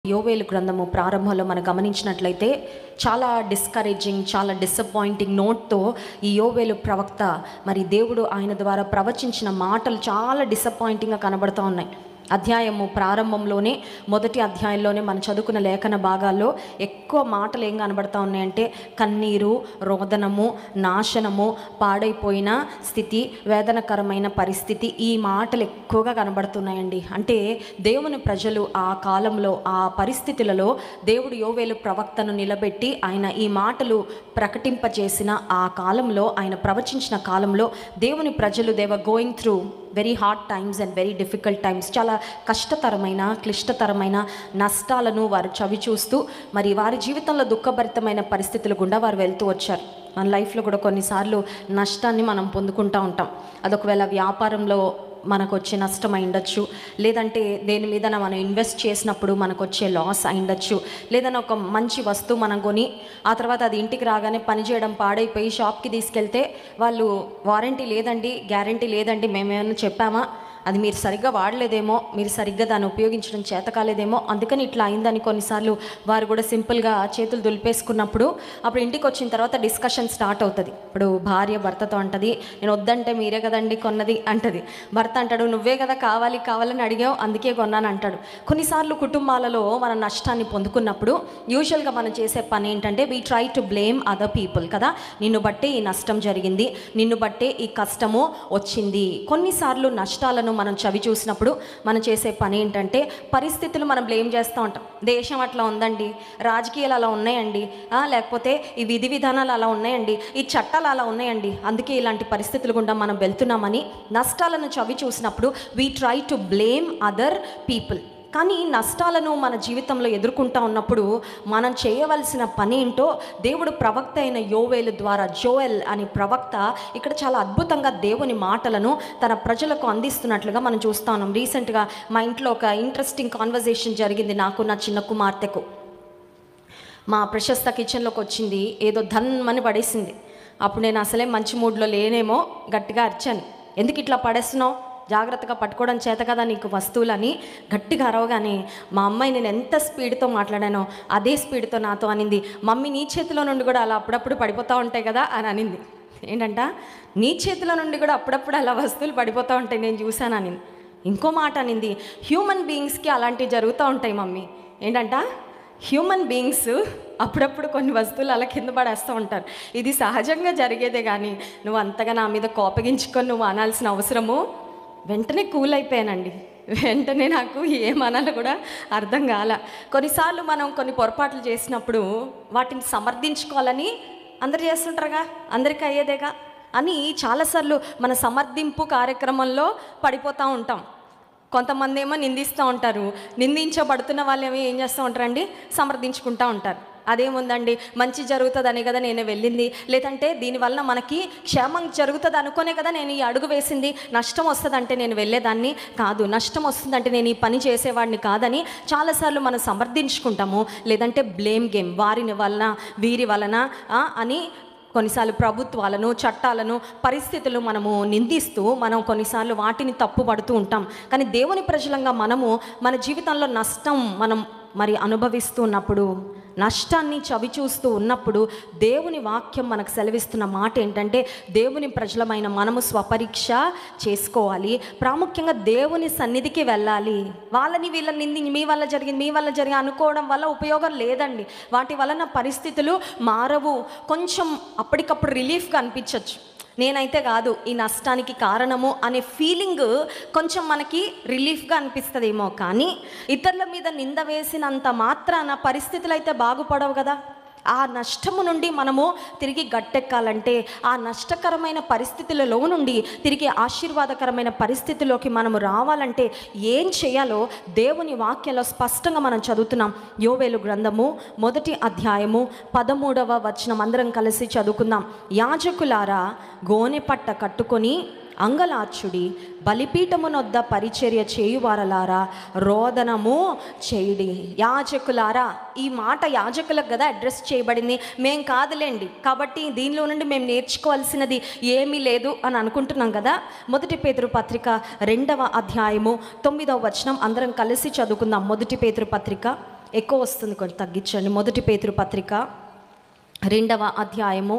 యోవేలు గ్రంథము ప్రారంభంలో మనం గమనించినట్లయితే చాలా డిస్కరేజింగ్, చాలా డిసప్పాయింటింగ్ నోట్తో ఈ యోవేలు ప్రవక్త మరి దేవుడు ఆయన ద్వారా ప్రవచించిన మాటలు చాలా డిసప్పాయింటింగ్గా కనబడుతూ ఉన్నాయి. అధ్యాయము ప్రారంభంలోనే మొదటి అధ్యాయంలోనే మనం చదువుకున్న లేఖన భాగాల్లో ఎక్కువ మాటలు ఏం కనబడతా ఉన్నాయంటే కన్నీరు, రోదనము, నాశనము, పాడైపోయిన స్థితి, వేదనకరమైన పరిస్థితి, ఈ మాటలు ఎక్కువగా కనబడుతున్నాయండి. అంటే దేవుని ప్రజలు ఆ కాలంలో ఆ పరిస్థితులలో దేవుడు యోవేలు ప్రవక్తను నిలబెట్టి ఆయన ఈ మాటలు ప్రకటింపజేసిన ఆ కాలంలో, ఆయన ప్రవచించిన కాలంలో దేవుని ప్రజలు they were going through very hard times and very difficult times. చాలా కష్టతరమైన, క్లిష్టతరమైన నష్టాలను వారు చవి చూస్తూ మరి వారి జీవితంలో దుఃఖభరితమైన పరిస్థితులు గుండా వారు వెళ్తూ వచ్చారు. మన లైఫ్లో కూడా కొన్నిసార్లు నష్టాన్ని మనం పొందుకుంటూ ఉంటాం. అదొకవేళ వ్యాపారంలో మనకు వచ్చే నష్టం అయి ఉండొచ్చు, లేదంటే దేని మీద మనం ఇన్వెస్ట్ చేసినప్పుడు మనకు వచ్చే లాస్ అయి ఉండొచ్చు, లేదన్నా ఒక మంచి వస్తువు మనం కొని ఆ తర్వాత అది ఇంటికి రాగానే పనిచేయడం పాడైపోయి షాప్కి తీసుకెళ్తే వాళ్ళు వారంటీ లేదండి, గ్యారంటీ లేదండి, మేమేమైనా చెప్పామా, అది మీరు సరిగ్గా వాడలేదేమో, మీరు సరిగ్గా దాన్ని ఉపయోగించడం చేత కాలేదేమో, అందుకని ఇట్లా అయిందని కొన్నిసార్లు వారు కూడా సింపుల్గా చేతులు దులిపేసుకున్నప్పుడు అప్పుడు ఇంటికి వచ్చిన తర్వాత డిస్కషన్ స్టార్ట్ అవుతుంది. ఇప్పుడు భార్య భర్తతో అంటది, నేను వద్దంటే మీరే కదండి కొన్నది అంటది. భర్త అంటాడు, నువ్వే కదా కావాలని అడిగావు అందుకే కొన్నాను అంటాడు. కొన్నిసార్లు కుటుంబాలలో మన నష్టాన్ని పొందుకున్నప్పుడు యూజువల్గా మనం చేసే పని ఏంటంటే we try to blame other people కదా, నిన్ను బట్టే ఈ నష్టం జరిగింది, నిన్ను బట్టే ఈ కష్టము వచ్చింది. కొన్నిసార్లు నష్టాలను మనం చవి చూసినప్పుడు మనం చేసే పని ఏంటంటే పరిస్థితులు మనం బ్లేమ్ చేస్తూ ఉంటాం. దేశం అట్లా ఉందండి, రాజకీయాలు అలా ఉన్నాయండి, లేకపోతే ఈ విధి విధానాలు అలా ఉన్నాయండి, ఈ చట్టాలు అలా ఉన్నాయండి, అందుకే ఇలాంటి పరిస్థితులు గుండా మనం వెళ్తున్నామని నష్టాలను చవి చూసినప్పుడు we try to blame other people. కానీ నష్టాలను మన జీవితంలో ఎదుర్కొంటూ ఉన్నప్పుడు మనం చేయవలసిన పని ఏంటో దేవుడు ప్రవక్త అయిన యోవేలు ద్వారా, జోయెల్ అనే ప్రవక్త ఇక్కడ చాలా అద్భుతంగా దేవుని మాటలను తన ప్రజలకు అందిస్తున్నట్లుగా మనం చూస్తూ ఉన్నాం. రీసెంట్గా మా ఇంట్లో ఒక ఇంట్రెస్టింగ్ కాన్వర్జేషన్ జరిగింది. నాకు నా చిన్న కుమార్తెకు మా ప్రశస్త కిచెన్లోకి వచ్చింది, ఏదో ధన్మని పడేసింది. అప్పుడు నేను అసలే మంచి మూడ్లో లేనేమో, గట్టిగా అరిచాను, ఎందుకు ఇట్లా పడేస్తున్నావు, జాగ్రత్తగా పట్టుకోవడం చేత కదా నీకు వస్తువులని గట్టిగా అరవగానే మా అమ్మాయి నేను ఎంత స్పీడ్తో మాట్లాడానో అదే స్పీడ్తో నాతో అనింది, మమ్మీ నీ చేతిలో నుండి కూడా అలా అప్పుడప్పుడు పడిపోతూ ఉంటాయి కదా అని అనింది. ఏంటంట, నీ చేతిలో నుండి కూడా అప్పుడప్పుడు అలా వస్తువులు పడిపోతూ ఉంటాయి నేను చూశాను అని. ఇంకో మాట అనింది, హ్యూమన్ బీయింగ్స్కి అలాంటివి జరుగుతూ ఉంటాయి మమ్మీ. ఏంటంట, హ్యూమన్ బీయింగ్స్ అప్పుడప్పుడు కొన్ని వస్తువులు అలా కింద పడేస్తూ ఉంటారు, ఇది సహజంగా జరిగేదే, కానీ నువ్వు అంతగా నా మీద కోపగించుకొని నువ్వు అనాల్సిన అవసరము. వెంటనే కూల్ అయిపోయానండి. వెంటనే నాకు ఏమనాలో కూడా అర్థం కాల. కొన్నిసార్లు మనం కొన్ని పొరపాట్లు చేసినప్పుడు వాటిని సమర్థించుకోవాలని అందరు చేస్తుంటారుగా, అందరికీ అయ్యేదేగా అని చాలాసార్లు మన సమర్థింపు కార్యక్రమంలో పడిపోతూ ఉంటాం. కొంతమంది ఏమో నిందిస్తూ ఉంటారు, నిందించబడుతున్న వాళ్ళు ఏం చేస్తూ ఉంటారండి, సమర్థించుకుంటూ ఉంటారు. అదేముందండి, మంచి జరుగుతుందనే కదా నేను వెళ్ళింది, లేదంటే దీనివల్ల మనకి క్షేమం జరుగుతుంది అనుకునే కదా నేను ఈ అడుగు వేసింది, నష్టం వస్తుందంటే నేను వెళ్ళేదాన్ని కాదు, నష్టం వస్తుందంటే నేను ఈ పని చేసేవాడిని కాదని చాలాసార్లు మనం సమర్థించుకుంటాము. లేదంటే బ్లేమ్ గేమ్, వారిని వలన వీరి వలన అని కొన్నిసార్లు ప్రభుత్వాలను, చట్టాలను, పరిస్థితులు మనము నిందిస్తూ మనం కొన్నిసార్లు వాటిని తప్పుపడుతూ ఉంటాం. కానీ దేవుని ప్రజలంగా మనము మన జీవితంలో నష్టం మనం మరి అనుభవిస్తూ ఉన్నప్పుడు, నష్టాన్ని చవిచూస్తూ ఉన్నప్పుడు దేవుని వాక్యం మనకు సెలవిస్తున్న మాట ఏంటంటే దేవుని ప్రజలమైన మనము స్వపరీక్ష చేసుకోవాలి. ప్రాముఖ్యంగా దేవుని సన్నిధికి వెళ్ళాలి. వాళ్ళని వీళ్ళని నింది మీ వల్ల జరిగింది అనుకోవడం వల్ల ఉపయోగం లేదండి. వాటి వలన పరిస్థితులు మారవు. కొంచెం అప్పటికప్పుడు రిలీఫ్గా అనిపించవచ్చు, నేనైతే కాదు ఈ నష్టానికి కారణము అనే ఫీలింగ్ కొంచెం మనకి రిలీఫ్గా అనిపిస్తుందేమో, కానీ ఇతరుల మీద నింద వేసినంత మాత్రాన పరిస్థితులు అయితే బాగుపడవు కదా. ఆ నష్టము నుండి మనము తిరిగి గట్టెక్కాలంటే, ఆ నష్టకరమైన పరిస్థితులలో నుండి తిరిగి ఆశీర్వాదకరమైన పరిస్థితిలోకి మనము రావాలంటే ఏం చేయాలో దేవుని వాక్యంలో స్పష్టంగా మనం చదువుతున్నాం. యోవేలు గ్రంథము మొదటి అధ్యాయము 13వ వచనం అందరం కలిసి చదువుకుందాం. యాజకులారా, గోనె పట్ట కట్టుకొని అంగలార్చుడి, బలిపీఠమునొద్ద పరిచర్య చేయువారలారా రోదనము చేయుడి. యాజకులారా, ఈ మాట యాజకులకు కదా అడ్రస్ చేయబడింది, మేం కాదులేండి, కాబట్టి దీనిలో నుండి మేము నేర్చుకోవాల్సినది ఏమీ లేదు అని అనుకుంటున్నాం కదా. మొదటి పేతురు పత్రిక 2వ అధ్యాయము 9వ వచనం అందరం కలిసి చదువుకుందాం. మొదటి పేతురు పత్రిక ఎక్కువ వస్తుంది, కొంచెం తగ్గించండి. 1 పేతురు పత్రిక 2వ అధ్యాయము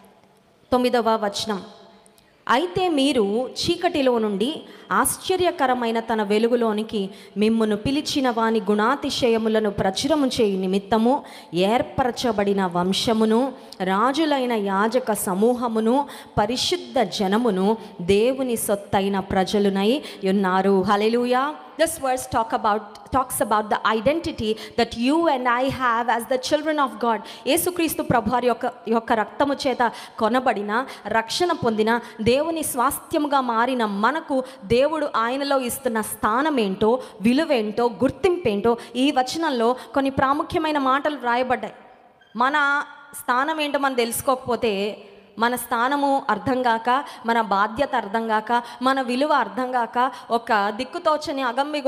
9వ వచనం. అయితే మీరు చీకటిలో నుండి ఆశ్చర్యకరమైన తన వెలుగులోనికి మిమ్మును పిలిచిన వాని గుణాతిశయములను ప్రచురము చేయు నిమిత్తము ఏర్పరచబడిన వంశమును, రాజులైన యాజక సమూహమును, పరిశుద్ధ జనమును, దేవుని సొత్తైన ప్రజలునై ఉన్నారు. హల్లెలూయా. This verse talks about the identity that you and I have as the children of God. యేసుక్రీస్తు ప్రభువారి యొక్క రక్తము చేత కొనబడిన, రక్షణ పొందిన, దేవుని స్వాస్థ్యముగా మారిన మనకు దేవుడు ఆయనలో ఇస్తున్న స్థానం ఏంటో, విలువేంటో, గుర్తింపేంటో ఈ వచనంలో కొన్ని ప్రాముఖ్యమైన మాటలు రాయబడ్డాయి. మన స్థానం ఏంటో మనం తెలుసుకోకపోతే, మన స్థానము అర్థం కాక, మన బాధ్యత అర్థం కాక, మన విలువ అర్థం కాక, ఒక దిక్కుతోచని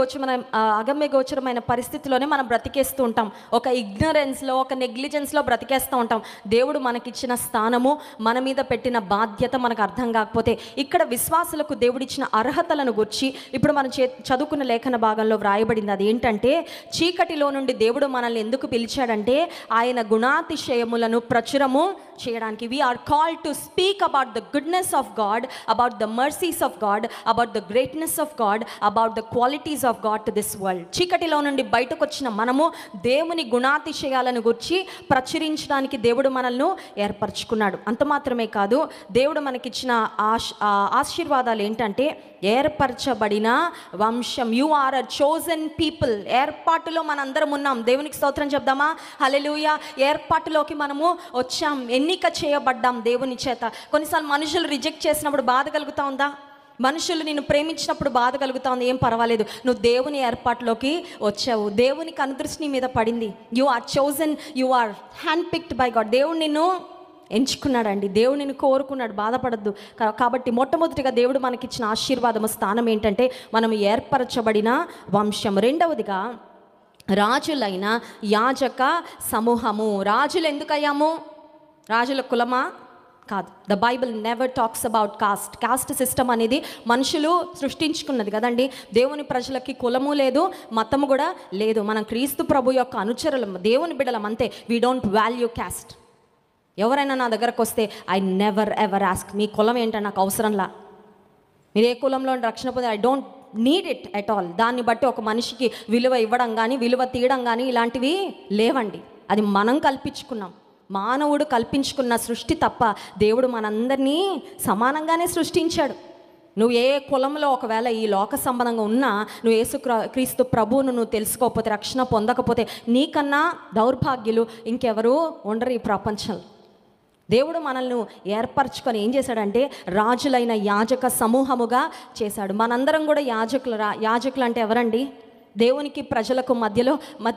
అగమ్యగోచరమైన పరిస్థితిలోనే మనం బ్రతికేస్తూ ఉంటాం. ఒక ఇగ్నరెన్స్లో, ఒక నెగ్లిజెన్స్లో బ్రతికేస్తూ ఉంటాం. దేవుడు మనకిచ్చిన స్థానము, మన మీద పెట్టిన బాధ్యత మనకు అర్థం కాకపోతే, ఇక్కడ విశ్వాసులకు దేవుడిచ్చిన అర్హతలను గురించి ఇప్పుడు మనం చదువుకున్న లేఖన భాగంలో వ్రాయబడింది. అది ఏంటంటే, చీకటిలో నుండి దేవుడు మనల్ని ఎందుకు పిలిచాడంటే ఆయన గుణాతిశయములను ప్రచురము చేయడానికి. We are called to speak about the goodness of God, about the mercies of God, about the greatness of God, about the qualities of God to this world. చీకటిలో నుండి బయటకు వచ్చిన మనము దేవుని గుణాతిశయాలను గురించి ప్రచురించడానికి దేవుడు మనల్ని ఏర్పరచుకున్నాడు. అంత మాత్రమే కాదు, దేవుడు మనకిచ్చిన ఆశీర్వాదాలు ఏంటంటే ఏర్పరచబడిన వంశం. You are a chosen people. ఏర్పాటులో మనందరం ఉన్నాం. దేవునికి స్తోత్రం చెప్దామా? హల్లెలూయా. ఏర్పాటులోకి మనము వచ్చాం, ఎన్నిక చేయబడ్డాం దేవుని చేత. కొన్నిసార్లు మనుషులు రిజెక్ట్ చేసినప్పుడు బాధ కలుగుతా ఉందా? మనుషులు నిన్ను ప్రేమించినప్పుడు బాధ కలుగుతా ఉంది. ఏం పర్వాలేదు, నువ్వు దేవుని ఏర్పాటులోకి వచ్చావు. దేవునికి అనుదృష్టి మీద పడింది. You are chosen, you are hand picked by God. దేవుడు నిన్ను ఎంచుకున్నాడండి, దేవుడు నిన్ను కోరుకున్నాడు. బాధపడద్దు. కాబట్టి మొట్టమొదటిగా దేవుడు మనకిచ్చిన ఆశీర్వాదము, స్థానం ఏంటంటే మనం ఏర్పరచబడిన వంశం. రెండవదిగా రాజులైన యాజక సమూహము. రాజులు ఎందుకయ్యాము? రాజుల కులమా? కాదు. The Bible never talks about caste system అనేది మనుషులు సృష్టించుకున్నది కదండి. దేవుని ప్రజలకి కులము లేదు, మతము కూడా లేదు. మనం క్రీస్తు ప్రభు యొక్క అనుచరులం, దేవుని బిడ్డలం, అంతే. We don't value caste. ఎవరైనా నా దగ్గరకు వస్తే ఐ నెవర్ ఎవర్ ఆస్క్ మీ కులం ఏంటో, నాకు అవసరంలా. మీరు ఏ కులంలో రక్షణ పొంది, I don't need it at all. దాన్ని బట్టి ఒక మనిషికి విలువ ఇవ్వడం కానీ, విలువ తీయడం కానీ ఇలాంటివి లేవండి. అది మనం కల్పించుకున్నాం. మానవుడు కల్పించుకున్న సృష్టి తప్ప దేవుడు మనందరినీ సమానంగానే సృష్టించాడు. నువ్వు ఏ కులంలో ఒకవేళ ఈ లోక సంబంధంగా ఉన్నా, నువ్వు క్రీస్తు ప్రభువును నువ్వు తెలుసుకోకపోతే, రక్షణ పొందకపోతే, నీకన్నా దౌర్భాగ్యులు ఇంకెవరు ఉండరు ఈ ప్రపంచంలో. దేవుడు మనల్ని ఏర్పరచుకొని ఏం చేశాడంటే రాజులైన యాజక సమూహముగా చేశాడు. మనందరం కూడా యాజకులు అంటే ఎవరండి? దేవునికి ప్రజలకు మధ్యలో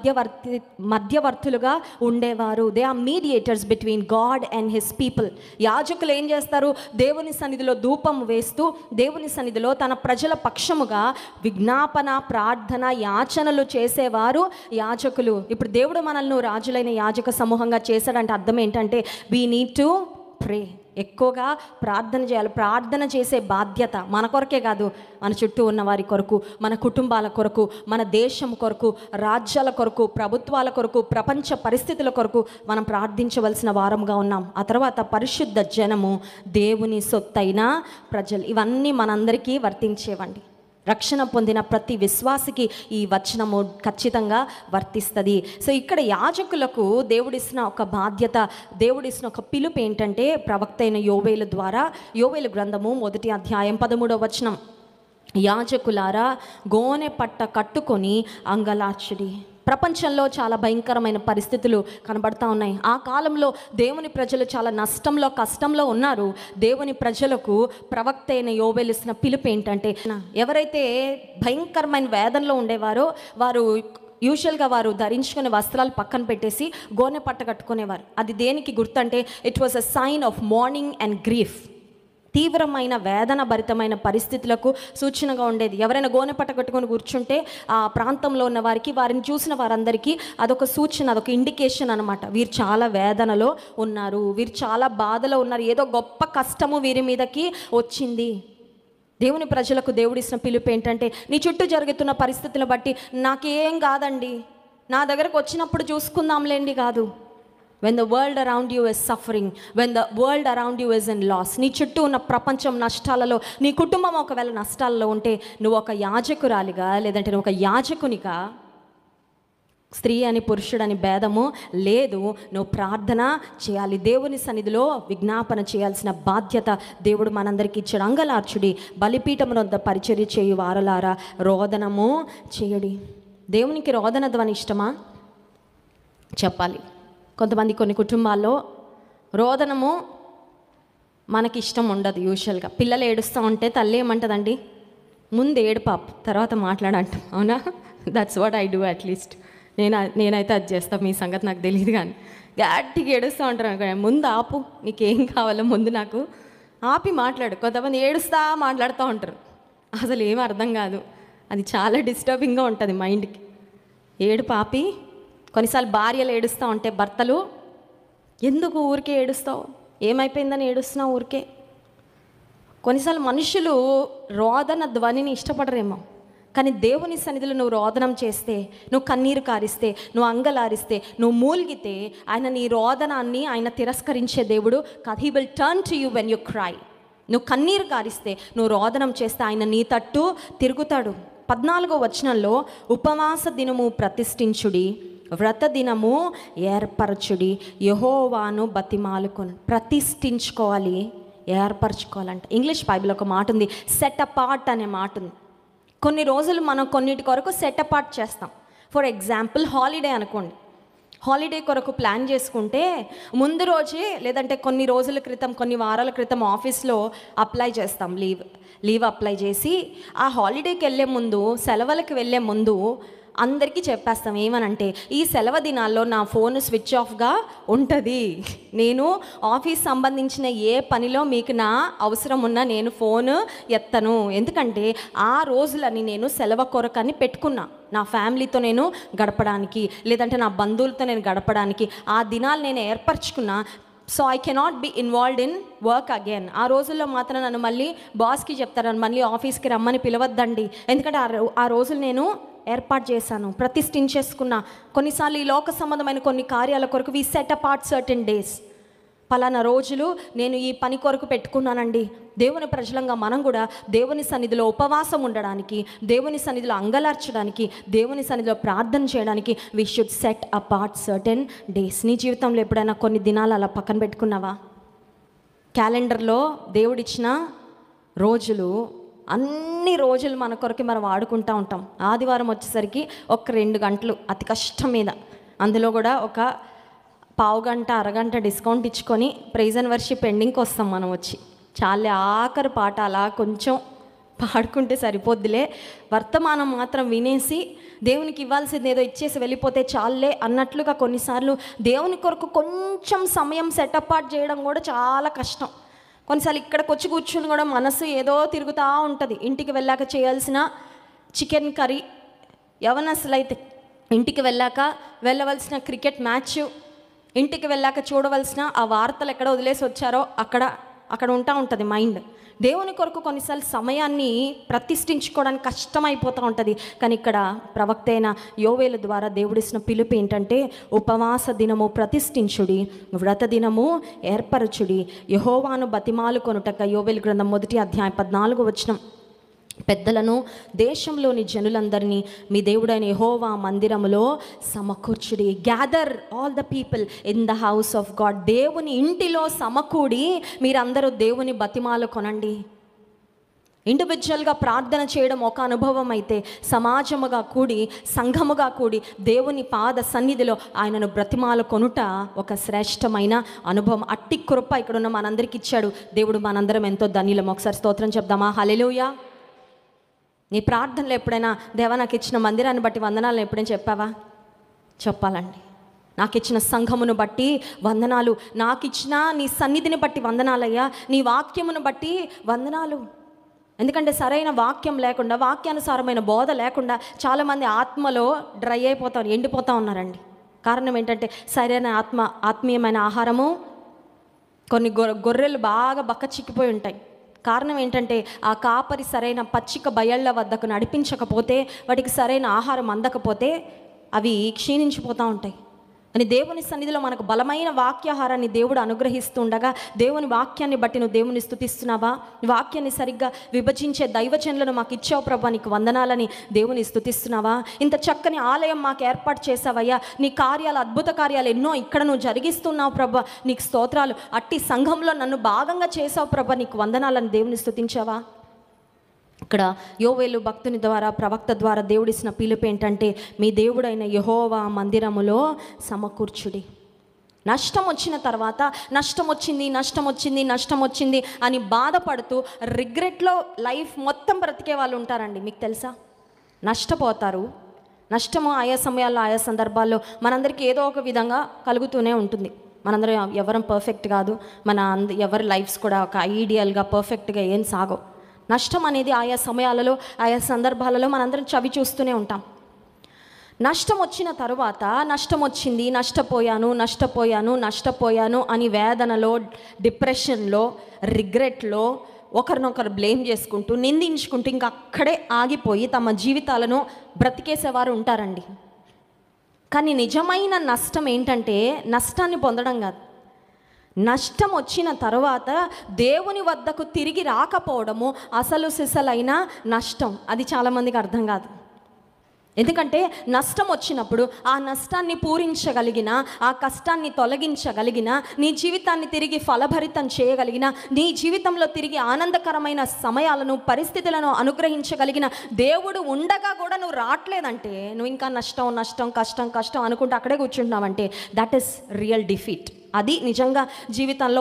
మధ్యవర్తులుగా ఉండేవారు. They are mediators between God and his people. యాజకులు ఏం చేస్తారు? దేవుని సన్నిధిలో ధూపం వేస్తూ, దేవుని సన్నిధిలో తన ప్రజల పక్షముగా విజ్ఞాపన, ప్రార్థన, యాచనలు చేసేవారు యాజకులు. ఇప్పుడు దేవుడు మనల్ని రాజులైన యాజక సమూహంగా చేశాడంటే అర్థం ఏంటంటే వీ నీడ్ టు ప్రే. ఎక్కువగా ప్రార్థన చేయాలి. ప్రార్థన చేసే బాధ్యత మన కొరకే కాదు, మన చుట్టూ ఉన్న వారి కొరకు, మన కుటుంబాల కొరకు, మన దేశం కొరకు, రాజ్యాల కొరకు, ప్రభుత్వాల కొరకు, ప్రపంచ పరిస్థితుల కొరకు మనం ప్రార్థించవలసిన వారంగా ఉన్నాం. ఆ తర్వాత పరిశుద్ధ జనము, దేవుని సొత్తైన ప్రజలు, ఇవన్నీ మనందరికీ వర్తించేవండి. రక్షణ పొందిన ప్రతి విశ్వాసికి ఈ వచనము ఖచ్చితంగా వర్తిస్తుంది. సో ఇక్కడ యాజకులకు దేవుడిస్తున్న ఒక బాధ్యత, దేవుడిస్తున్న ఒక పిలుపు ఏంటంటే ప్రవక్త అయిన యోవేలు ద్వారా, యోవేలు గ్రంథము 1వ అధ్యాయం 13వ వచనం, యాజకులారా గోనె పట్ట కట్టుకొని అంగలార్చుడి. ప్రపంచంలో చాలా భయంకరమైన పరిస్థితులు కనబడతా ఉన్నాయి. ఆ కాలంలో దేవుని ప్రజలు చాలా నష్టంలో, కష్టంలో ఉన్నారు. దేవుని ప్రజలకు ప్రవక్త అయిన యోవేలు ఇస్తున్న పిలుపు ఏంటంటే, ఎవరైతే భయంకరమైన వేదనలో ఉండేవారో వారు యూజువల్గా వారు ధరించుకునే వస్త్రాలు పక్కన పెట్టేసి గోనె పట్ట కట్టుకునేవారు. అది దేనికి గుర్తంటే it was a sign of mourning and grief. తీవ్రమైన వేదన భరితమైన పరిస్థితులకు సూచనగా ఉండేది. ఎవరైనా గోనె పట్ట కట్టుకొని కూర్చుంటే ఆ ప్రాంతంలో ఉన్న వారికి, వారిని చూసిన వారందరికీ అదొక సూచన, అదొక ఇండికేషన్ అనమాట. వీరు చాలా వేదనలో ఉన్నారు, వీరు చాలా బాధలో ఉన్నారు, ఏదో గొప్ప కష్టము వీరి మీదకి వచ్చింది. దేవుని ప్రజలకు దేవుడిస్తున్న పిలుపు ఏంటంటే, నీ చుట్టూ జరుగుతున్న పరిస్థితులను బట్టి నాకేం కాదండి, నా దగ్గరకు వచ్చినప్పుడు చూసుకుందాంలేండి కాదు. When the world around you is suffering, when the world around you is in loss, నీ చుట్టూ ఉన్న ప్రపంచం నష్టాలలో, నీ కుటుంబం ఒకవేళ నష్టాలలో ఉంటే నువ్వు ఒక యాజకురాలిగా, లేదంటే నువ్వు ఒక యాజకునిగా, స్త్రీ అని పురుషుడని భేదము లేదు, నువ్వు ప్రార్థన చేయాలి. దేవుని సన్నిధిలో విజ్ఞాపన చేయాల్సిన బాధ్యత దేవుడు మనందరికీ ఇచ్చాడు. అంగలార్చుడి, బలిపీఠమున వద్ద పరిచర్య చేయు వారలారా రోదనము చేయడి. దేవునికి రోదన ధ్వని ఇష్టమా? చెప్పాలి. కొంతమంది కొన్ని కుటుంబాల్లో రోదనము మనకి ఇష్టం ఉండదు. యూజువల్గా పిల్లలు ఏడుస్తూ ఉంటే తల్లి ఏమంటుందండి, ముందు ఏడు పాప, తర్వాత మాట్లాడంటాం. అవునా? That's what I do at least. నేనైతే అది చేస్తాను. మీ సంగతి నాకు తెలియదు, కానీ గట్టిగా ఏడుస్తూ ఉంటారు అనుకో, ముందు ఆపు, నీకేం కావాలో ముందు నాకు ఆపి మాట్లాడు. కొంతమంది ఏడుస్తా మాట్లాడుతూ ఉంటారు, అసలు ఏం అర్థం కాదు. అది చాలా డిస్టర్బింగ్గా ఉంటుంది మైండ్కి. ఏడు పాపి. కొన్నిసార్లు భార్యలు ఏడుస్తూ ఉంటే భర్తలు, ఎందుకు ఊరికే ఏడుస్తావు, ఏమైపోయిందని ఏడుస్తున్నావు ఊరికే. కొన్నిసార్లు మనుషులు రోదన ధ్వనిని ఇష్టపడరేమో, కానీ దేవుని సన్నిధిలో నువ్వు రోదనం చేస్తే, నువ్వు కన్నీరు కారిస్తే, నువ్వు అంగలారిస్తే, నువ్వు మూల్గితే, ఆయన నీ రోదనాన్ని ఆయన తిరస్కరించే దేవుడు కాదు. He will turn to you when you cry. నువ్వు కన్నీరు కారిస్తే, నువ్వు రోదనం చేస్తే ఆయన నీ తట్టు తిరుగుతాడు. 14వ వచనంలో ఉపవాస దినము ప్రతిష్ఠించుడి, వ్రత దినము ఏర్పరచుడి, యెహోవాను బతిమాలుకొని. ప్రతిష్ఠించుకోవాలి, ఏర్పరచుకోవాలంట. ఇంగ్లీష్ బైబిల్ ఒక మాట ఉంది, సెట్ అపార్ట్ అనే మాట ఉంది. కొన్ని రోజులు మనం కొన్నిటి కొరకు సెట్ అపార్ట్ చేస్తాం. ఫర్ ఎగ్జాంపుల్ హాలిడే అనుకోండి. హాలిడే కొరకు ప్లాన్ చేసుకుంటే ముందు రోజే, లేదంటే కొన్ని రోజుల క్రితం, కొన్ని వారాల క్రితం ఆఫీస్లో అప్లై చేస్తాం. లీవ్ అప్లై చేసి ఆ హాలిడేకి వెళ్ళే ముందు, సెలవులకు వెళ్ళే ముందు అందరికీ చెప్పేస్తాం. ఏమనంటే, ఈ సెలవు దినాల్లో నా ఫోన్ స్విచ్ ఆఫ్గా ఉంటుంది, నేను ఆఫీస్ సంబంధించిన ఏ పనిలో మీకు నా అవసరం ఉన్నా నేను ఫోన్ ఎత్తను. ఎందుకంటే ఆ రోజులని నేను సెలవు కొరకని పెట్టుకున్నా, నా ఫ్యామిలీతో నేను గడపడానికి, లేదంటే నా బంధువులతో నేను గడపడానికి ఆ దినాలు నేను ఏర్పరచుకున్నా. So I cannot be involved in work again. ఆ రోజుల్లో మాత్రం నన్ను మళ్ళీ బాస్కి చెప్తారు, నన్ను మళ్ళీ ఆఫీస్కి రమ్మని పిలవద్దండి, ఎందుకంటే ఆ రోజులు నేను ఏర్పాటు చేశాను, ప్రతిష్ఠించేసుకున్నా. కొన్నిసార్లు ఈ లోక సంబంధమైన కొన్ని కార్యాల కొరకు we set apart certain days. పలానా రోజులు నేను ఈ పని కొరకు పెట్టుకున్నానండి. దేవుని ప్రజలంగా మనం కూడా దేవుని సన్నిధిలో ఉపవాసం ఉండడానికి, దేవుని సన్నిధిలో అంగలార్చడానికి, దేవుని సన్నిధిలో ప్రార్థన చేయడానికి we should set apart certain days. నీ జీవితంలో ఎప్పుడైనా కొన్ని దినాలు అలా పక్కన పెట్టుకున్నావా? క్యాలెండర్లో దేవుడిచ్చిన రోజులు, అన్ని రోజులు మన కొరకు మనం వాడుకుంటూ ఉంటాం. ఆదివారం వచ్చేసరికి ఒక 2 గంటలు అతి కష్టం మీద, అందులో కూడా ఒక పావు గంట అరగంట డిస్కౌంట్ ఇచ్చుకొని ప్రైజ్ అండ్ వర్షిప్ ఎండింగ్కి వస్తాం మనం వచ్చి. చాలే ఆఖరి పాట అలా కొంచెం పాడుకుంటే సరిపోద్దిలే, వర్తమానం మాత్రం వినేసి దేవునికి ఇవ్వాల్సింది ఏదో ఇచ్చేసి వెళ్ళిపోతే చాలే అన్నట్లుగా కొన్నిసార్లు దేవుని కొరకు కొంచెం సమయం సెట్ అపార్ట్ చేయడం కూడా చాలా కష్టం. కొన్నిసార్లు ఇక్కడికి వచ్చి కూర్చుని కూడా మనసు ఏదో తిరుగుతూ ఉంటుంది. ఇంటికి వెళ్ళాక చేయాల్సిన చికెన్ కర్రీ, యవనస్తులైతే ఇంటికి వెళ్ళాక వెళ్ళవలసిన క్రికెట్ మ్యాచ్, ఇంటికి వెళ్ళాక చూడవలసిన ఆ వార్తలు ఎక్కడ వదిలేసి వచ్చారో అక్కడ ఉంటుంది మైండ్. దేవుని కొరకు కొన్నిసార్లు సమయాన్ని ప్రతిష్ఠించుకోవడానికి కష్టమైపోతూ ఉంటుంది. కానీ ఇక్కడ ప్రవక్త అయిన యోవేలు ద్వారా దేవుడిసిన పిలుపు ఏంటంటే, ఉపవాస దినము ప్రతిష్ఠించుడి, వ్రత దినము ఏర్పరచుడి, యెహోవాను బతిమాలు కొనుటక. యోవేలు గ్రంథం 1వ అధ్యాయం 14వ వచనం. పెద్దలను, దేశంలోని జనులందరినీ మీ దేవుడైన యెహోవా మందిరములో సమకూర్చుడి. Gather all the people in the house of God. దేవుని ఇంటిలో సమకూడి మీరందరూ దేవుని బతిమాలు కొనండి. ఇండివిజువల్గా ప్రార్థన చేయడం ఒక అనుభవం అయితే, సమాజముగా కూడి, సంఘముగా కూడి దేవుని పాద సన్నిధిలో ఆయనను బ్రతిమాలు కొనుట ఒక శ్రేష్టమైన అనుభవం. అట్టి కృప ఇక్కడున్న మనందరికి ఇచ్చాడు దేవుడు. మనందరం ఎంతో ధన్యులం. ఒకసారి స్తోత్రం చెప్దామా? హల్లెలూయా. నీ ప్రార్థనలో ఎప్పుడైనా దేవా నాకు ఇచ్చిన మందిరాన్ని బట్టి వందనాలు ఎప్పుడైనా చెప్పావా? చెప్పాలండి. నాకు ఇచ్చిన సంఘమును బట్టి వందనాలు, నాకు ఇచ్చిన నీ సన్నిధిని బట్టి వందనాలయ్యా, నీ వాక్యమును బట్టి వందనాలు. ఎందుకంటే సరైన వాక్యం లేకుండా, వాక్యానుసారమైన బోధ లేకుండా చాలామంది ఆత్మలో డ్రై అయిపోతారు, ఎండిపోతూ ఉన్నారండి. కారణం ఏంటంటే సరైన ఆత్మీయమైన ఆహారము, కొన్ని గొర్రెలు బాగా బక్క చిక్కిపోయి ఉంటాయి. కారణం ఏంటంటే ఆ కాపరి సరైన పచ్చిక బయళ్ళ వద్దకు నడిపించకపోతే, వాటికి సరైన ఆహారం అందకపోతే అవి క్షీణించిపోతూ ఉంటాయి. అని దేవుని సన్నిధిలో మనకు బలమైన వాక్యాహారాన్ని దేవుడు అనుగ్రహిస్తుండగా, దేవుని వాక్యాన్ని బట్టి నువ్వు దేవుని స్తుతిస్తున్నావా? వాక్యాన్ని సరిగ్గా విభజించే దైవజనులను మాకు ఇచ్చావు ప్రభా, నీకు వందనాలని దేవుని స్తుతిస్తున్నావా? ఇంత చక్కని ఆలయం మాకు ఏర్పాటు చేసావయ్యా, నీ కార్యాలు, అద్భుత కార్యాలు ఎన్నో ఇక్కడ నువ్వు జరిగిస్తున్నావు ప్రభా, నీకు స్తోత్రాలు. అట్టి సంఘంలో నన్ను భాగంగా చేసావు ప్రభా, నీకు వందనాలని దేవుని స్తుతించావా? ఇక్కడ యోవేలు భక్తుని ద్వారా, ప్రవక్త ద్వారా దేవుడిసిన పిలుపు ఏంటంటే, మీ దేవుడైన యెహోవా మందిరములో సమకూర్చుడి. నష్టం వచ్చిన తర్వాత నష్టం వచ్చింది అని బాధపడుతూ రిగ్రెట్లో లైఫ్ మొత్తం బ్రతికే వాళ్ళు ఉంటారండి. మీకు తెలుసా? నష్టపోతారు. నష్టము ఆయా సమయాల్లో, ఆయా సందర్భాల్లో మనందరికీ ఏదో ఒక విధంగా కలుగుతూనే ఉంటుంది. మనందరం ఎవరం పర్ఫెక్ట్ కాదు. ఎవరి లైఫ్స్ కూడా ఒక ఐడియల్గా పర్ఫెక్ట్గా ఏం సాగవు. నష్టం అనేది ఆయా సమయాలలో, ఆయా సందర్భాలలో మనందరం చవి చూస్తూనే ఉంటాం. నష్టం వచ్చిన తరువాత నష్టపోయాను అని వేదనలో, డిప్రెషన్లో, రిగ్రెట్లో ఒకరినొకరు బ్లేమ్ చేసుకుంటూ, నిందించుకుంటూ ఇంకా అక్కడే ఆగిపోయి తమ జీవితాలను బ్రతికేసేవారు ఉంటారండి. కానీ నిజమైన నష్టం ఏంటంటే, నష్టాన్ని పొందడం కాదు. నష్టం వచ్చిన తర్వాత దేవుని వద్దకు తిరిగి రాకపోవడము అసలు సిసలైన నష్టం. అది చాలామందికి అర్థం కాదు. ఎందుకంటే నష్టం వచ్చినప్పుడు ఆ నష్టాన్ని పూరించగలిగిన, ఆ కష్టాన్ని తొలగించగలిగిన, నీ జీవితాన్ని తిరిగి ఫలభరితం చేయగలిగిన, నీ జీవితంలో తిరిగి ఆనందకరమైన సమయాలను, పరిస్థితులను అనుగ్రహించగలిగిన దేవుడు ఉండగా కూడా నువ్వు రావట్లేదంటే, నువ్వు ఇంకా కష్టం అనుకుంటూ అక్కడే కూర్చుంటున్నావంటే, దట్ ఈస్ రియల్ డిఫీట్. అది నిజంగా జీవితంలో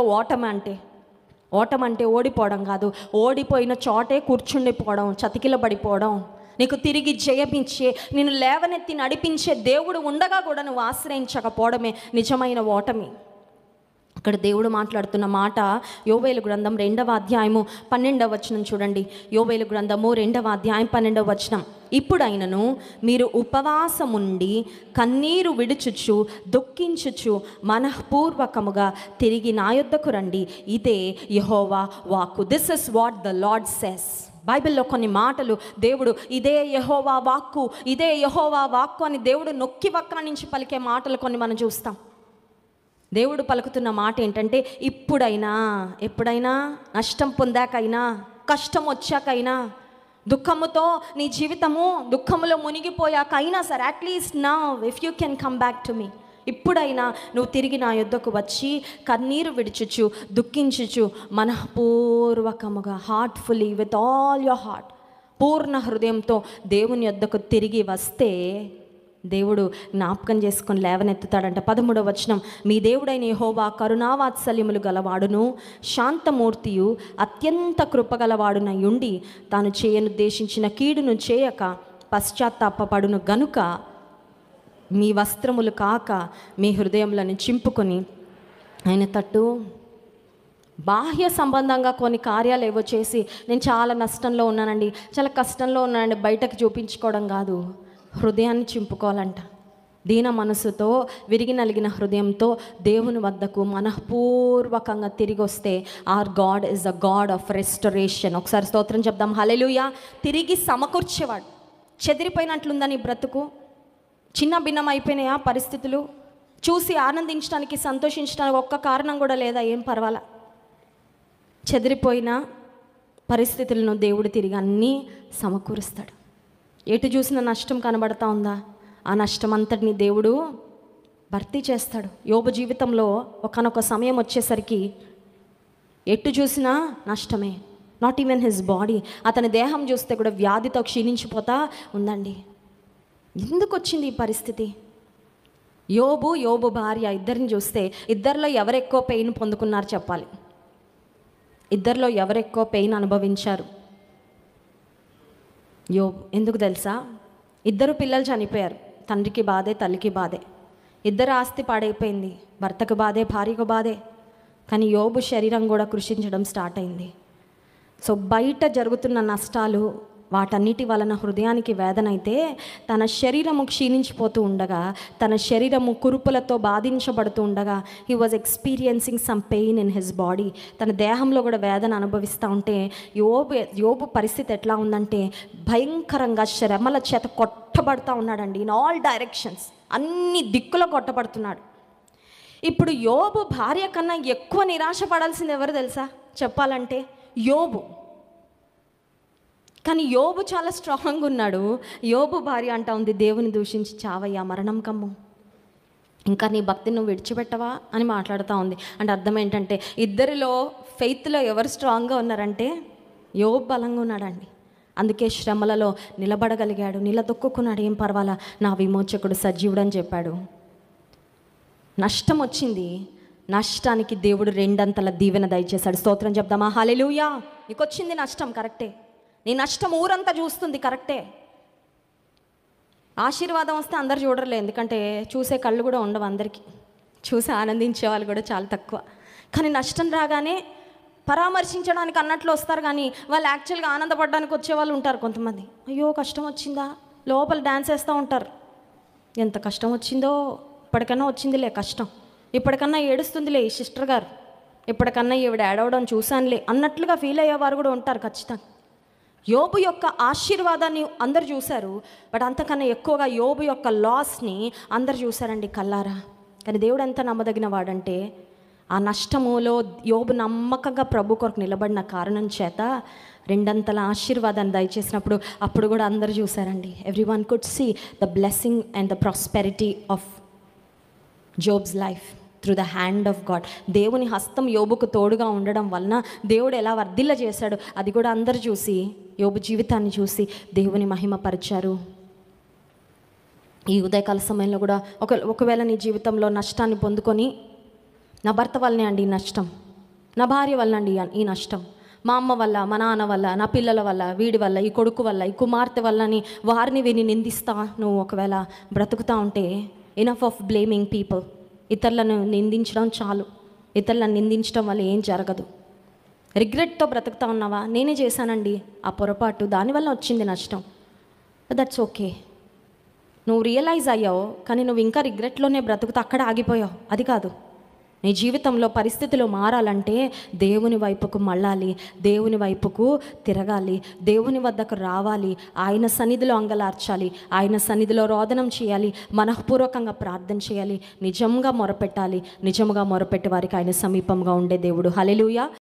ఓటం అంటే ఓడిపోవడం కాదు. ఓడిపోయిన చోటే కూర్చుండిపోవడం, చతికిలబడిపోవడం. నీకు తిరిగి జయమిచ్చే, నేను లేవనెత్తి నడిపించే దేవుడు ఉండగా కూడా నువ్వు ఆశ్రయించకపోవడమే నిజమైన ఓటమి. ఇక్కడ దేవుడు మాట్లాడుతున్న మాట యోవేలు గ్రంథం 2వ అధ్యాయము 12వ వచనం చూడండి. యోవేలు గ్రంథము 2వ అధ్యాయం 12వ వచనం. ఇప్పుడైనను మీరు ఉపవాసముండి కన్నీరు విడుచుచు దుఃఖించుచు మనఃపూర్వకముగా తిరిగి నా యొద్దకు రండి, ఇదే యెహోవా వాక్కు. This is what the Lord says. బైబిల్లో కొన్ని మాటలు దేవుడు ఇదే యెహోవా వాక్కు అని దేవుడు నొక్కి వక్ర నుంచి పలికే మాటలు కొన్ని మనం చూస్తాం. దేవుడు పలుకుతున్న మాట ఏంటంటే, ఎప్పుడైనా నష్టం పొందాకైనా, కష్టం వచ్చాకైనా, దుఃఖముతో నీ జీవితము దుఃఖములో మునిగిపోయాకైనా సరే, at least now if you can come back to me, ఇప్పుడైనా నువ్వు తిరిగి నా యొద్దకు వచ్చి కన్నీరు విడుచుచు దుఃఖించుచు మనఃపూర్వకముగా, heartfully, with all your heart, పూర్ణ హృదయంతో దేవుని యొద్దకు తిరిగి వస్తే దేవుడు జ్ఞాపకం చేసుకొని లేవనెత్తుతాడంట. 13వ వచనం. మీ దేవుడైన యెహోవా కరుణావాత్సల్యములు గలవాడును, శాంతమూర్తియు, అత్యంత కృపగలవాడునై ఉండి తాను చేయనుద్దేశించిన కీడును చేయక పశ్చాత్తాపపడును గనుక మీ వస్త్రములు కాక మీ హృదయములను చింపుకొని ఆయన తట్టు. బాహ్య సంబంధంగా కొన్ని కార్యాలు ఏవో చేసి నేను చాలా నష్టంలో ఉన్నానండి, చాలా కష్టంలో ఉన్నానండి బయటకు చూపించుకోవడం కాదు, హృదయాన్ని చింపుకోవాలంట. దీన మనసుతో, విరిగి నలిగిన హృదయంతో దేవుని వద్దకు మనఃపూర్వకంగా తిరిగి వస్తే our God is a God of restoration. ఒకసారి స్తోత్రం చెప్దాం. హల్లెలూయా. తిరిగి సమకూర్చేవాడు. చెదిరిపోయినట్లుందా నీ బ్రతుకు? చిన్న భిన్నం అయిపోయినాయా పరిస్థితులు? చూసి ఆనందించడానికి, సంతోషించడానికి ఒక్క కారణం కూడా లేదా? ఏం పర్వాలా. చెదిరిపోయిన పరిస్థితులను దేవుడు తిరిగి అన్నీ సమకూరుస్తాడు. ఎటు చూసిన నష్టం కనబడతా ఉందా? ఆ నష్టం అంతటిని దేవుడు భర్తీ చేస్తాడు. యోబు జీవితంలో ఒకానొక సమయం వచ్చేసరికి ఎటు చూసినా నష్టమే. నాట్ ఈవెన్ హిజ్ బాడీ, అతని దేహం చూస్తే కూడా వ్యాధితో క్షీణించిపోతా ఉందండి. ఎందుకు వచ్చింది ఈ పరిస్థితి? యోబు భార్య ఇద్దరిని చూస్తే ఇద్దరిలో ఎవరెక్కువ పెయిన్ పొందుకున్నారు చెప్పాలి? ఇద్దరిలో ఎవరెక్కువ పెయిన్ అనుభవించారు? యోబు. ఎందుకు తెలుసా? ఇద్దరు పిల్లలు చనిపోయారు. తండ్రికి బాధే, తల్లికి బాధే. ఇద్దరు ఆస్తి పాడైపోయింది. భర్తకు బాధే, భార్యకు బాధే. కానీ యోబు శరీరం కూడా కృషించడం స్టార్ట్ అయింది. సో బయట జరుగుతున్న నష్టాలు, వాటన్నిటి వలన హృదయానికి వేదన అయితే తన శరీరము క్షీణించిపోతూ ఉండగా, తన శరీరము కురుపులతో బాధించబడుతూ ఉండగా, he was experiencing some pain in his body. తన దేహంలో కూడా వేదన అనుభవిస్తూ ఉంటే యోబు పరిస్థితి ఎట్లా ఉందంటే భయంకరంగా శ్రమల చేత కొట్టబడుతూ ఉన్నాడండి. ఇన్ ఆల్ డైరెక్షన్స్, అన్ని దిక్కులో కొట్టబడుతున్నాడు. ఇప్పుడు యోబు భార్య కన్నా ఎక్కువ నిరాశ పడాల్సింది ఎవరు తెలుసా చెప్పాలంటే? యోబు. కానీ యోబు చాలా స్ట్రాంగ్ ఉన్నాడు. యోబు భార్య అంటా ఉంది, దేవుని దూషించి చావయ్యా, మరణం కమ్ము, ఇంకా నీ భక్తిని నువ్వు విడిచిపెట్టవా అని మాట్లాడుతూ ఉంది. అంటే అర్థం ఏంటంటే ఇద్దరిలో ఫెయిత్లో ఎవరు స్ట్రాంగ్గా ఉన్నారంటే యోబు బలంగా ఉన్నాడండి. అందుకే శ్రమలలో నిలబడగలిగాడు, నిలదొక్కున్నాడు. ఏం పర్వాలా, నా విమోచకుడు సజీవుడు అని చెప్పాడు. నష్టం వచ్చింది, నష్టానికి దేవుడు రెండంతల దీవెన దయచేశాడు. స్తోత్రం చెప్దామా? హల్లెలూయా. నీకు వచ్చింది నష్టం, కరెక్టే. నీ నష్టం ఊరంతా చూస్తుంది, కరెక్టే. ఆశీర్వాదం వస్తే అందరు చూడరులే, ఎందుకంటే చూసే కళ్ళు కూడా ఉండవు అందరికీ, చూసి ఆనందించే వాళ్ళు కూడా చాలా తక్కువ. కానీ నష్టం రాగానే పరామర్శించడానికి అన్నట్లు వస్తారు, కానీ వాళ్ళు యాక్చువల్గా ఆనందపడడానికి వచ్చే వాళ్ళు ఉంటారు కొంతమంది. అయ్యో కష్టం వచ్చిందా, లోపల డ్యాన్స్ వేస్తూ ఉంటారు. ఎంత కష్టం వచ్చిందో, ఇప్పటికన్నా వచ్చిందిలే కష్టం, ఇప్పటికన్నా ఏడుస్తుందిలే ఈ సిస్టర్ గారు, ఇప్పటికన్నా ఈవిడ ఏడవడం చూశానులే అన్నట్లుగా ఫీల్ అయ్యేవారు కూడా ఉంటారు ఖచ్చితంగా. యోబు యొక్క ఆశీర్వాదాన్ని అందరు చూశారు, బట్ అంతకన్నా ఎక్కువగా యోబు యొక్క లాస్ని అందరు చూశారండి కల్లారా. కానీ దేవుడు ఎంత నమ్మదగిన వాడంటే ఆ నష్టములో యోబు నమ్మకంగా ప్రభు కొరకు నిలబడిన కారణం చేత రెండంతల ఆశీర్వాదాన్ని దయచేసినప్పుడు అప్పుడు కూడా అందరు చూశారండి. Everyone could see the blessing and the prosperity of Job's life through the hand of God. దేవుని హస్తం యోబుకు తోడుగా ఉండడం వలన దేవుడు ఎలా వర్ధిల్ల చేశాడు అది కూడా అందరు చూసి యోబు జీవితాన్ని చూసి దేవుని మహిమపరిచారు. ఈ ఉదయకాల సమయంలో కూడా ఒకవేళ నీ జీవితంలో నష్టాన్ని పొందుకొని, నా భర్త వల్లనే అండి ఈ నష్టం, నా భార్య వల్ల అండి ఈ నష్టం, మా అమ్మ వల్ల, మా నాన్న వల్ల, నా పిల్లల వల్ల, వీడి వల్ల, ఈ కొడుకు వల్ల, ఈ కుమార్తె వల్ల అని వారిని విని నిందిస్తా నువ్వు ఒకవేళ బ్రతుకుతా ఉంటే, ఎనఫ్ ఆఫ్ బ్లేమింగ్ పీపుల్. ఇతరులను నిందించడం చాలు. ఇతరులను నిందించడం వల్ల ఏం జరగదు. రిగ్రెట్తో బ్రతుకుతా ఉన్నావా, నేనే చేశానండి ఆ పొరపాటు, దానివల్ల వచ్చింది నష్టం, దట్స్ ఓకే. నువ్వు రియలైజ్ అయ్యావు, కానీ నువ్వు ఇంకా రిగ్రెట్లోనే బ్రతుకుతూ అక్కడ ఆగిపోయావు. అది కాదు. నీ జీవితంలో పరిస్థితులు మారాలంటే దేవుని వైపుకు మళ్ళాలి, దేవుని వైపుకు తిరగాలి, దేవుని వద్దకు రావాలి, ఆయన సన్నిధిలో అంగలార్చాలి, ఆయన సన్నిధిలో రోదనం చేయాలి, మనఃపూర్వకంగా ప్రార్థన చేయాలి, నిజంగా మొరపెట్టాలి. నిజంగా మొరపెట్టే వారికి ఆయన సమీపంగా ఉండే దేవుడు. హల్లెలూయా.